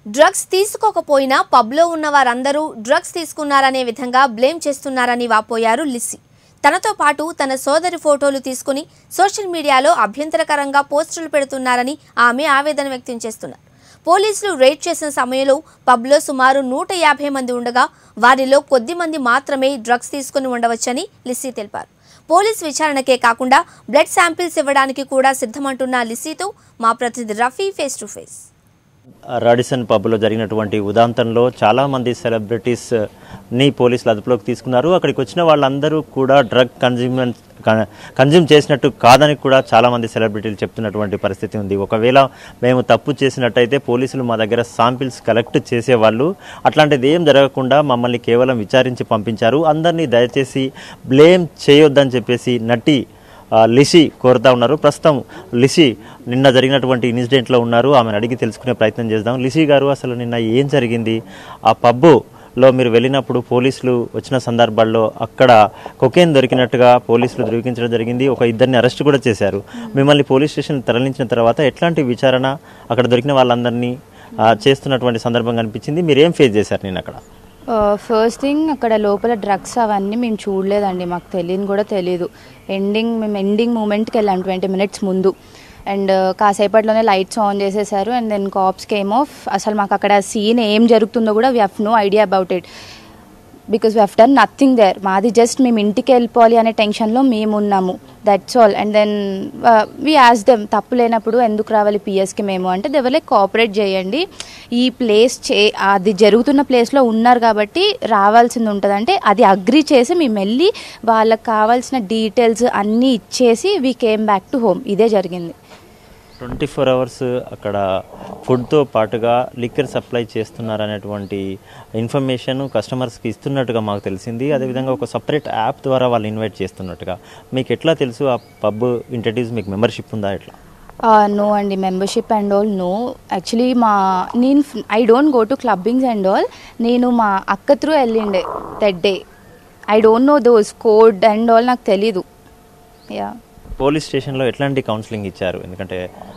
Drugs తీసుకోకపోయినా పబ్లో ఉన్న వారందరూ drugs తీసుకున్నారనే విధంగా బ్లేమ్ చేస్తున్నారని వాపోయారు లిసి. తనతో పాటు తన సోదరి ఫోటోలు తీసుకుని సోషల్ మీడియాలో అభ్యంతరకరంగా పోస్టులు పెడుతున్నారని ఆమె ఆవేదన వ్యక్తం చేస్తున్నారు. పోలీసులు రైడ్ చేసిన సమయంలో పబ్లో సుమారు 150 మంది ఉండగా వారిలో కొద్ది మంది మాత్రమే డ్రగ్స్ తీసుకుని ఉండవచ్చని లిసి తెలిపారు. పోలీస్ విచారణకే కాకుండా బ్లడ్ శాంపిల్స్ ఇవ్వడానికి కూడా సిద్ధమంటున్న లిసితో మా ప్రతినిధి Rafi face to face. Radisson పబ్లో జరిగినటువంటి ఉదాంతంలో చాలామంది సెలబ్రిటీస్ని పోలీసులు అదుపులోకి తీసుకున్నారు. అక్కడికి వచ్చిన వాళ్ళందరూ కూడా డ్రగ్ కన్జ్యూమ్ చేసినట్టు కాదని కూడా చాలామంది సెలబ్రిటీలు చెప్తున్నటువంటి పరిస్థితి ఉంది. ఒకవేళ మేము తప్పు చేసినట్టయితే పోలీసులు మా దగ్గర శాంపిల్స్ కలెక్ట్ చేసేవాళ్ళు. అట్లాంటిది ఏం జరగకుండా మమ్మల్ని కేవలం విచారించి పంపించారు. అందరినీ దయచేసి బ్లేమ్ చేయొద్దని చెప్పేసి నటి లిసి కోరుతా ఉన్నారు. ప్రస్తుతం లిసి నిన్న జరిగినటువంటి ఇన్సిడెంట్లో ఉన్నారు. ఆమెను అడిగి తెలుసుకునే ప్రయత్నం చేద్దాం. లిసి గారు, అసలు నిన్న ఏం జరిగింది? ఆ పబ్బులో మీరు వెళ్ళినప్పుడు పోలీసులు వచ్చిన సందర్భాల్లో అక్కడ కొకేన్ దొరికినట్టుగా పోలీసులు ధృవీకరించడం జరిగింది. ఒక ఇద్దరిని అరెస్ట్ కూడా చేశారు. మిమ్మల్ని పోలీస్ స్టేషన్ తరలించిన తర్వాత ఎట్లాంటి విచారణ అక్కడ దొరికిన వాళ్ళందరినీ చేస్తున్నటువంటి సందర్భం కనిపించింది? మీరు ఏం ఫేస్ చేశారు నేను అక్కడ? ఫస్ట్ థింగ్, అక్కడ లోపల డ్రగ్స్ అవన్నీ మేము చూడలేదండి. మాకు తెలియని కూడా తెలీదు. మేము ఎండింగ్ మూమెంట్కి వెళ్ళాం 20 minutes ముందు. అండ్ కాసేపట్లోనే లైట్స్ ఆన్ చేసేసారు. And then cops came off. అసలు మాకు అక్కడ సీన్ ఏం జరుగుతుందో కూడా we have no idea about it, because we have done nothing there. మాది జస్ట్ మేము ఇంటికి వెళ్ళిపోవాలి అనే టెన్షన్లో మేము ఉన్నాము, that's all. And then we యాజ్ దెమ్, తప్పు లేనప్పుడు ఎందుకు రావాలి పిఎస్కి మేము అంటే, దెవర్ కోఆపరేట్ చేయండి, ఈ ప్లేస్ అది జరుగుతున్న ప్లేస్లో ఉన్నారు కాబట్టి రావాల్సింది ఉంటుంది అంటే అది అగ్రీ చేసి మేము వెళ్ళి వాళ్ళకి కావాల్సిన డీటెయిల్స్ అన్నీ ఇచ్చేసి we came back to home. ఇదే జరిగింది. 24 hours అక్కడ ఫుడ్తో పాటుగా లిక్కర్ సప్లై చేస్తున్నారనేటువంటి ఇన్ఫర్మేషన్ కస్టమర్స్కి ఇస్తున్నట్టుగా మాకు తెలిసింది. అదేవిధంగా ఒక సపరేట్ యాప్ ద్వారా వాళ్ళు ఇన్వైట్ చేస్తున్నట్టుగా మీకు ఎట్లా తెలుసు? ఆ పబ్ ఇంట్రడ్యూస్ మీకు మెంబర్షిప్ ఉందా ఎట్లా? నో అండి, membership and all no. Actually నేను I don't go to clubbings and all. నేను మా అక్క త్రూ వెళ్ళిండే that day. I don't know those code and all, నాకు తెలీదు. యా. పోలీస్ స్టేషన్లో ఎట్లాంటి కౌన్సిలింగ్ ఇచ్చారు? ఎందుకంటే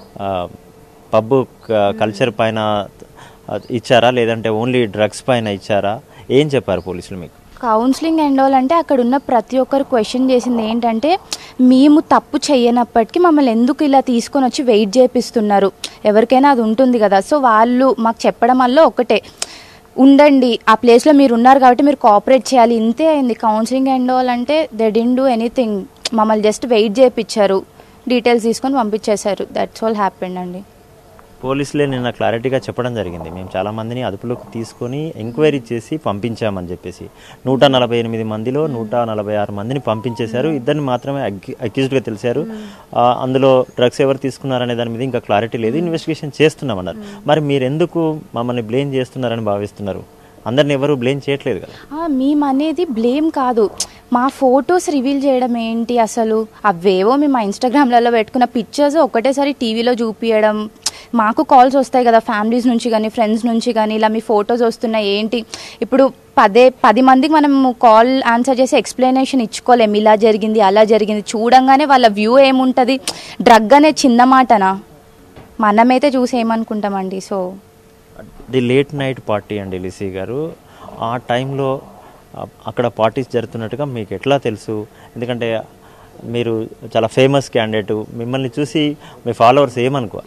పబ్ కల్చర్ పైన ఇచ్చారా, లేదంటే ఓన్లీ డ్రగ్స్ పైన ఇచ్చారా? ఏం చెప్పారు పోలీసులు మీకు? కౌన్సిలింగ్ అండ్ ఆల్ అంటే అక్కడ ఉన్న ప్రతి ఒక్కరు క్వశ్చన్ చేసింది ఏంటంటే, మేము తప్పు చేయనప్పటికీ మమ్మల్ని ఎందుకు ఇలా తీసుకొని వచ్చి వెయిట్ చేపిస్తున్నారు? ఎవరికైనా అది ఉంటుంది కదా. సో వాళ్ళు మాకు చెప్పడం వల్ల ఒకటే, ఉండండి, ఆ ప్లేస్లో మీరు ఉన్నారు కాబట్టి మీరు కోఆపరేట్ చేయాలి, ఇంతే అయింది. కౌన్సిలింగ్ అండ్ ఆల్ అంటే దే డిడ్ంట్ డూ ఎనీథింగ్. మమ్మల్ని జస్ట్ వెయిట్ చేయించారు, డీటెయిల్స్ తీసుకొని పంపించేశారు. దట్స్ ఆల్ హ్యాపెండ్ అండి. పోలీసులే నిన్న క్లారిటీగా చెప్పడం జరిగింది, మేము చాలామందిని అదుపులోకి తీసుకొని ఎంక్వైరీ చేసి పంపించామని చెప్పేసి. 148 మందిలో 146 మందిని పంపించేశారు. ఇద్దరిని మాత్రమే అక్యూజ్డ్గా తెలిసారు. అందులో డ్రగ్స్ ఎవరు తీసుకున్నారనే దాని మీద ఇంకా క్లారిటీ లేదు, ఇన్వెస్టిగేషన్ చేస్తున్నామన్నారు. మరి మీరు ఎందుకు మమ్మల్ని బ్లేమ్ చేస్తున్నారని భావిస్తున్నారు? అందరిని ఎవరు బ్లేమ్ చేయట్లేదు కదా. మేము అనేది బ్లేమ్ కాదు, మా ఫొటోస్ రివీల్ చేయడం ఏంటి అసలు? అవేవో మేము ఇన్స్టాగ్రామ్లలో పెట్టుకున్న పిక్చర్స్ ఒకటేసారి టీవీలో చూపించడం. మాకు కాల్స్ వస్తాయి కదా ఫ్యామిలీస్ నుంచి కానీ ఫ్రెండ్స్ నుంచి కానీ, ఇలా మీ ఫొటోస్ వస్తున్నాయి ఏంటి? ఇప్పుడు 10 మందికి మనం కాల్ ఆన్సర్ చేసి ఎక్స్ప్లెనేషన్ ఇచ్చుకోలేము, ఇలా జరిగింది అలా జరిగింది. చూడంగానే వాళ్ళ వ్యూ ఏముంటుంది? డ్రగ్ అనే చిన్న మాటనా? మనమైతే చూసి ఏమనుకుంటామండి. So the late night party అండి లిసి గారు, ఆ టైంలో అక్కడ పార్టీస్ జరుగుతున్నట్టుగా మీకు ఎట్లా తెలుసు? ఎందుకంటే మీరు చాలా ఫేమస్ క్యాండిడేట్, మిమ్మల్ని చూసి మీ ఫాలోవర్స్ ఏమనుకో?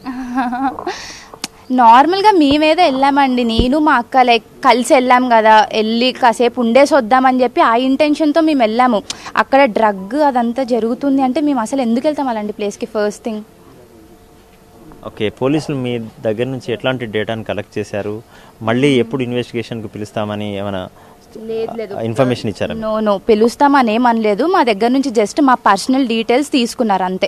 నార్మల్గా మేమేదో వెళ్ళామండి, నేను మా అక్క కలిసి వెళ్ళాం కదా, వెళ్ళి కాసేపు ఉండేసి వద్దామని చెప్పి ఆ ఇంటెన్షన్తో మేము వెళ్ళాము. అక్కడ డ్రగ్ అదంతా జరుగుతుంది అంటే మేము అసలు ఎందుకు వెళ్తాం అలాంటి ప్లేస్కి? First thing. ఓకే, పోలీసులు మీ దగ్గర నుంచి ఎట్లాంటి డేటాను కలెక్ట్ చేశారు? మళ్ళీ ఎప్పుడు ఇన్వెస్టిగేషన్కి పిలుస్తామని ఏమైనా ఇన్ఫర్మేషన్ ఇచ్చారా? నో, పిలుస్తామని ఏమనలేదు. మా దగ్గర నుంచి జస్ట్ మా పర్సనల్ డీటెయిల్స్ తీసుకున్నారు అంతే.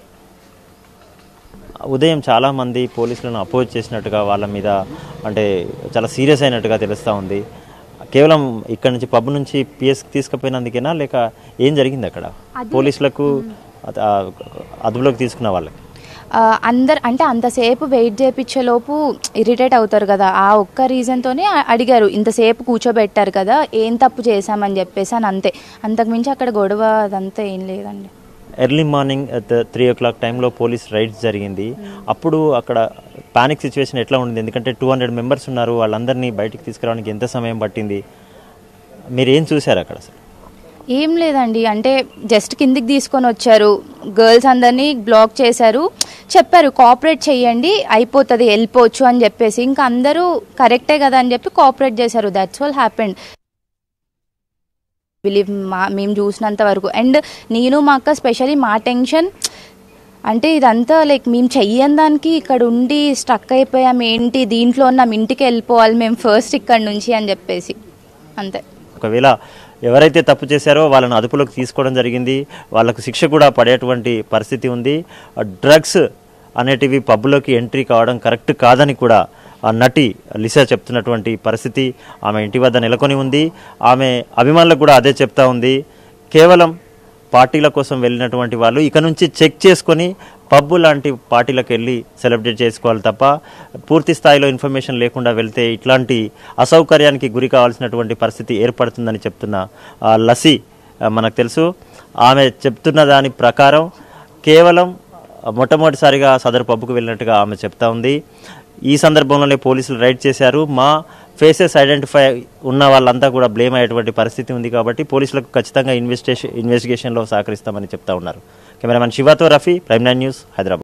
ఉదయం చాలామంది పోలీసులను అపోజ్ చేసినట్టుగా, వాళ్ళ మీద అంటే చాలా సీరియస్ అయినట్టుగా తెలుస్తూ ఉంది. కేవలం ఇక్కడ నుంచి పబ్ నుంచి పిఎస్కి తీసుకుపోయినందుకేనా, లేక ఏం జరిగింది అక్కడ? పోలీసులకు అదుపులోకి తీసుకున్న వాళ్ళకి అందరు అంటే అంతసేపు వెయిట్ చేయించేలోపు ఇరిటేట్ అవుతారు కదా, ఆ ఒక్క రీజన్తోనే అడిగారు. ఇంతసేపు కూర్చోబెట్టారు కదా, ఏం తప్పు చేశామని చెప్పేసి అని, అంతే. అంతకుమించి అక్కడ గొడవ అదంతా ఏం లేదండి. ఎర్లీ మార్నింగ్ 3 o'clock టైంలో పోలీస్ రైడ్స్ జరిగింది. అప్పుడు అక్కడ పానిక్ సిచ్యువేషన్ ఎట్లా ఉంది? ఎందుకంటే 200 మెంబర్స్ ఉన్నారు, వాళ్ళందరినీ బయటికి తీసుకురావడానికి ఎంత సమయం పట్టింది? మీరు ఏం చూశారు అక్కడ అసలు? ఏం లేదండి, అంటే జస్ట్ కిందికి తీసుకొని వచ్చారు, గర్ల్స్ అందరినీ బ్లాక్ చేశారు, చెప్పారు కోఆపరేట్ చేయండి అయిపోతుంది వెళ్ళిపోవచ్చు అని చెప్పేసి. ఇంకా అందరూ కరెక్టే కదా అని చెప్పి కోఆపరేట్ చేశారు. దట్స్ ఆల్ హ్యాపెండ్ బిలీవ్ మేము చూసినంత వరకు. అండ్ నేను మా అక్క స్పెషలీ మా టెన్షన్ అంటే ఇదంతా లైక్ మేము చెయ్యని దానికి ఇక్కడ ఉండి స్టక్ అయిపోయాం, ఏంటి దీంట్లో ఉన్నాం, ఇంటికి వెళ్ళిపోవాలి మేము ఫస్ట్ ఇక్కడ నుంచి అని చెప్పేసి అంతే. ఒకవేళ ఎవరైతే తప్పు చేశారో వాళ్ళని అదుపులోకి తీసుకోవడం జరిగింది, వాళ్ళకు శిక్ష కూడా పడేటువంటి పరిస్థితి ఉంది. డ్రగ్స్ అనేటివి పబ్లోకి ఎంట్రీ కావడం కరెక్ట్ కాదని కూడా ఆ నటి లిసా చెప్తున్నటువంటి పరిస్థితి ఆమె ఇంటి వద్ద నెలకొని ఉంది. ఆమె అభిమానులకు కూడా అదే చెప్తా ఉంది. కేవలం పార్టీల కోసం వెళ్ళినటువంటి వాళ్ళు ఇక నుంచి చెక్ చేసుకొని పబ్బు లాంటి పార్టీలకు వెళ్ళి సెలబ్రేట్ చేసుకోవాలి తప్ప పూర్తి స్థాయిలో ఇన్ఫర్మేషన్ లేకుండా వెళ్తే ఇట్లాంటి అసౌకర్యానికి గురి కావాల్సినటువంటి పరిస్థితి ఏర్పడుతుందని చెప్తున్న లసి మనకు తెలుసు. ఆమె చెప్తున్న దాని ప్రకారం కేవలం మొట్టమొదటిసారిగా సదరు పబ్బుకు వెళ్ళినట్టుగా ఆమె చెప్తా ఉంది. ఈ సందర్భంలోనే పోలీసులు రైడ్ చేశారు. మా ఫేసెస్ ఐడెంటిఫై ఉన్న వాళ్ళంతా కూడా బ్లేమ్ అయ్యేటువంటి పరిస్థితి ఉంది కాబట్టి పోలీసులకు ఖచ్చితంగా ఇన్వెస్టిగేషన్లో సహకరిస్తామని చెప్తా ఉన్నారు. కెమెరామెన్ శివతో రఫీ, ప్రైమ్ 9 న్యూస్, హైదరాబాద్.